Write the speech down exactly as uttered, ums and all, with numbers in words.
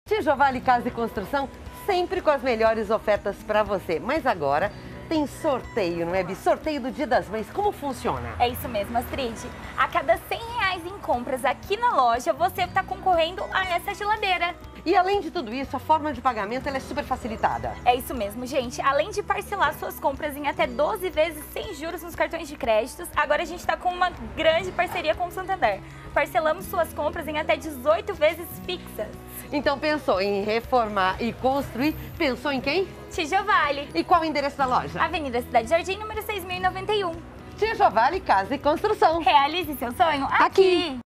Tijovale Casa e Construção, sempre com as melhores ofertas para você. Mas agora tem sorteio, não é, Bi? Sorteio do Dia das Mães, como funciona? É isso mesmo, Astrid. A cada cem reais em compras aqui na loja, você está concorrendo a essa geladeira. E além de tudo isso, a forma de pagamento ela é super facilitada. É isso mesmo, gente. Além de parcelar suas compras em até doze vezes sem juros nos cartões de créditos, agora a gente está com uma grande parceria com o Santander. Parcelamos suas compras em até dezoito vezes fixas. Então pensou em reformar e construir, pensou em quem? Tijovale. E qual o endereço da loja? Avenida Cidade Jardim, número seis mil e noventa e um. Tijovale Casa e Construção. Realize seu sonho aqui. Aqui.